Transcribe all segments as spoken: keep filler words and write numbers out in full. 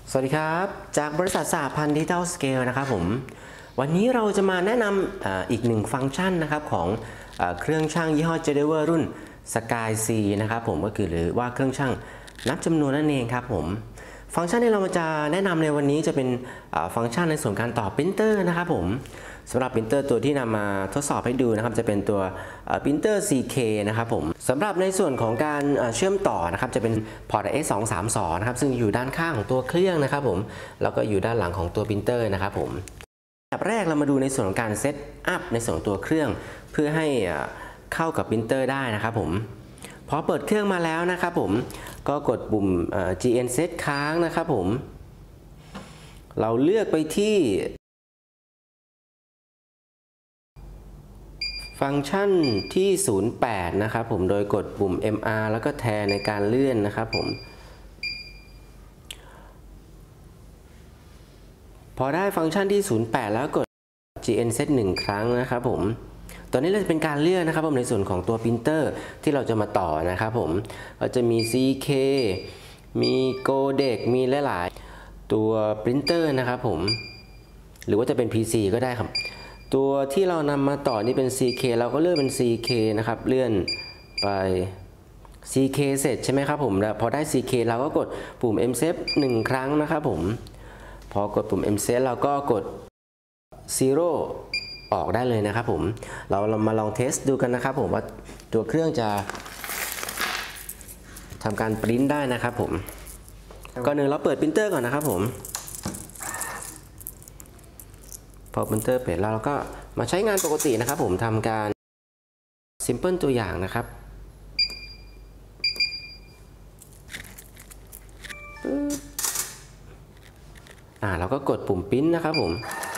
สวัสดีครับจากบริษัทสหพันธ์ดิจิทัลสเกลนะครับผมวันนี้เราจะมาแนะนำ อ, อีกหนึ่งฟังก์ชันนะครับของเครื่องชั่งยี่ห้อ Jadewer รุ่น Sky C นะครับผมก็คือหรือว่าเครื่องชั่งนับจำนวนนั่นเองครับผมฟังก์ชันที่เราจะแนะนำในวันนี้จะเป็นฟังก์ชันในส่วนการต่อปรินเตอร์นะครับผมสำหรับปรินเตอร์ตัวที่นำมาทดสอบให้ดูนะครับจะเป็นตัวปรินเตอร์ ซี เค นะครับผมสำหรับในส่วนของการเชื่อมต่อนะครับจะเป็นพอร์ต เอส สอง สาม สอง นะครับซึ่งอยู่ด้านข้างของตัวเครื่องนะครับผมแล้วก็อยู่ด้านหลังของตัวปรินเตอร์นะครับผมอันดับแรกเรามาดูในส่วนของการเซตอัพในส่วนของตัวเครื่องเพื่อให้เข้ากับปรินเตอร์ได้นะครับผมพอเปิดเครื่องมาแล้วนะครับผมก็กดปุ่ม จี เอ็น Set ค้างนะครับผมเราเลือกไปที่ฟังก์ชันที่ ศูนย์ แปด นะครับผมโดยกดปุ่ม เอ็ม อาร์ แล้วก็แทนในการเลื่อนนะครับผมพอได้ฟังก์ชันที่ ศูนย์ แปด แล้วกด จี เอ็น Set หนึ่ง ครั้งนะครับผมตอนนี้เราจะเป็นการเลือกนะครับผมในส่วนของตัวปรินเตอร์ที่เราจะมาต่อนะครับผมเราจะมี ซี เค มีโกเด็กมีหลายๆตัวปรินเตอร์นะครับผมหรือว่าจะเป็น พี ซี ก็ได้ครับตัวที่เรานำมาต่อนี่เป็น ซี เค เราก็เลือกเป็น ซี เค นะครับเลื่อนไป ซี เค เสร็จใช่ไหมครับผมแล้วพอได้ ซี เค เราก็กดปุ่ม เอ็ม เซต หนึ่ง ครั้งนะครับผมพอกดปุ่ม เอ็ม เซต เราก็กด ศูนย์ ออกได้เลยนะครับผมเราเรามาลองเทสดูกันนะครับผมว่าตัวเครื่องจะทำการปริ้นได้นะครับผมก่อนหนึ่งเราเปิดปรินเตอร์ก่อนนะครับผมพอปรินเตอร์เปิดแล้วเราก็มาใช้งานปกตินะครับผมทำการ Simple ตัวอย่างนะครับอ่าเราก็กดปุ่มปริ้นนะครับผม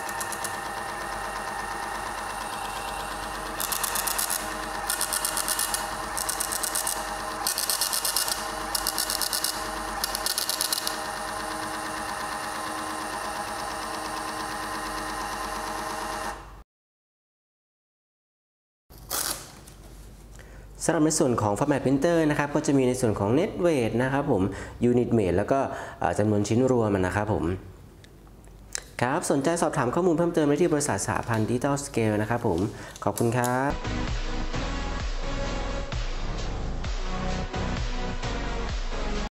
สำหรับในส่วนของ Format Printer นะครับก็จะมีในส่วนของ Net Weight นะครับผม Unit Weight แล้วก็จำนวนชิ้นรวมนะครับผมครับสนใจสอบถามข้อมูลเพิ่มเติมได้ที่บริษัทสหพันธ์ดิจิทัลสเกลนะครับผมขอบคุณครับ